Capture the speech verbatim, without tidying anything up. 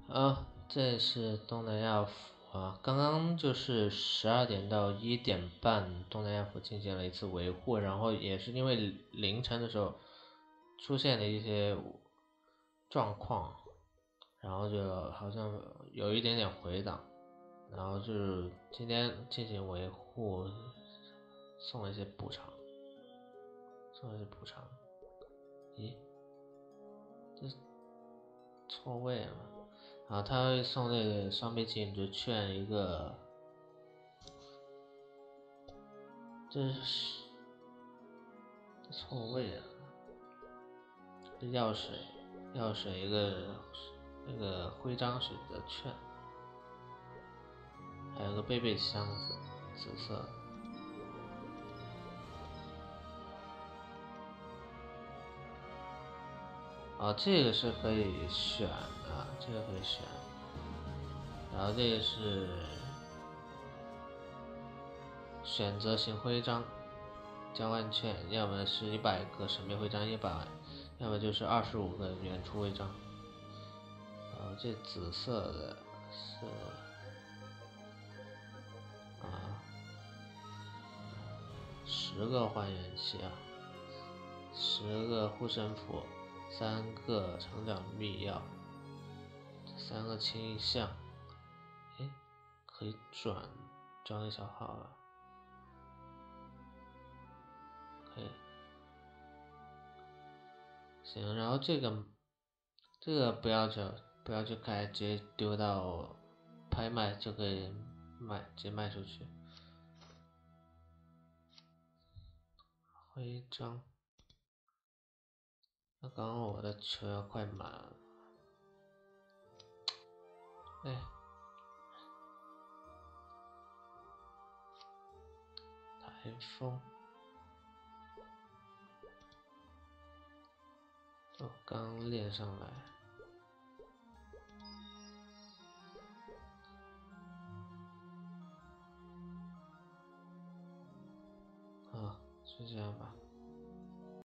啊，这是东南亚服啊，刚刚就是十二点到一点半，东南亚服进行了一次维护，然后也是因为凌晨的时候出现了一些状况，然后就好像有一点点回档，然后就是今天进行维护，送了一些补偿，送了一些补偿。咦，这错位了。然后他会送那个双倍镜就券一个，这是这错位了。这药水，药水一个那个徽章式的券，还有个贝贝箱子，紫色的。哦，这个是可以选的，这个可以选。然后这个是选择型徽章交换券，要么是一百个神秘徽章一百，要么就是二十五个原初徽章。然后这紫色的是啊，十个还原器啊，十个护身符，三个成长秘药，三个清象，哎，可以转装一小号了，可以。行，然后这个这个不要去不要去开，直接丢到拍卖就可以卖，直接卖出去。徽章，那刚刚我的球要快满了，哎，台风，我刚练上来。啊，就这样吧。